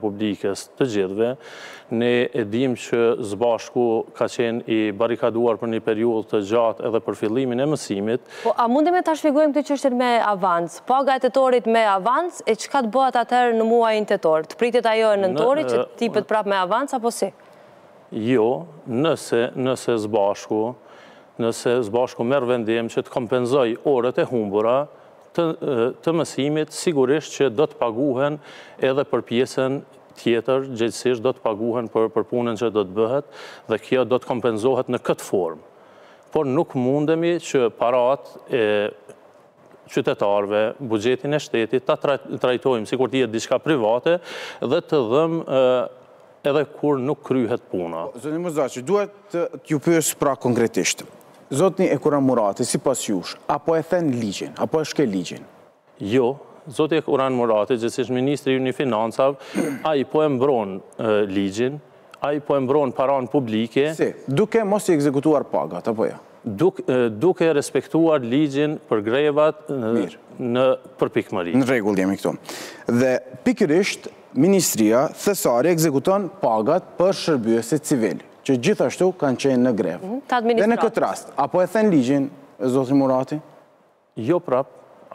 Republikës të gjithve. Ne e dim që Zbashku ka qenë i barikaduar për një periudhë të gjatë edhe për fillimin e mësimit. Po, a mundemi ta shpjegojmë këtë çështje me avans? Paga e tetorit me avans, e çka të bëhet atëherë në muajin tetor? Të pritet ajo e nëntorit që tipet prapë me avans apo si? Jo, nëse Zbashku merr vendim që të kompenzoj orët e humbura të mësimit, sigurisht që do të paguhen edhe për pjesën tjetër, gjithsesi do të paguhen për punën që do të bëhet dhe kjo do të kompenzohet në këtë formë. Por nuk mundemi që paratë e qytetarëve, buxhetin e shtetit, ta trajtojmë sikur të jetë diçka private dhe të dhëmë edhe kur nuk kryhet puna. Zotni Muzaçi, duhet t'ju pyes pra konkretisht. Zotni Ekuran Murati, sipas jush, apo e then ligjin, apo e shkel ligjin? Jo, zoti Ekuran Murati, gjithsesi ministri i financave, ai po e mbron ligjin, ai po e mbron paranë publike. Si, duke mos i ekzekutuar pagat, apo jo? Duke respektuar ligjin për grevat në përpikmëri. Në rregull jemi këtu. Dhe pikërisht, Ministria thesare ekzekuton pagat për shërbyesit civil, që gjithashtu kanë qenë në grevë. Dhe në këtë rast, apo e then ligjin, zotri Murati? Jo prap,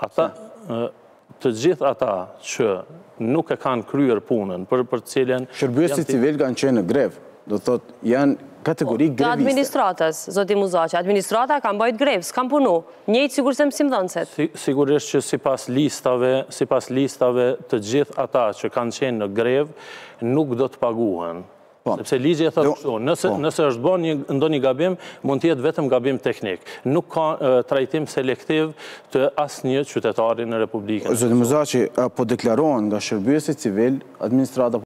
të gjithë ata që nuk e kanë kryer punën për cilën... Shërbyesit civil kanë qenë në grevë, do të thotë janë kategori greviste. Të administratës, zoti Muzaçi, administrata ka mbajt grevë, s'kan punu, njëjtë sigur se mësimdhënëset. Sigurisht që sipas listave të gjithë ata që kanë qenë në grevë nuk do të paguhen. Sepse ligji e thotë kështu, nëse është bën ndonjë gabim, mund të jetë vetëm gabim teknik. Nuk ka trajtim selektiv të asnjë qytetari në Republikën. Zoti Muzaçi, po deklarohen nga shërbyesit civil, administrata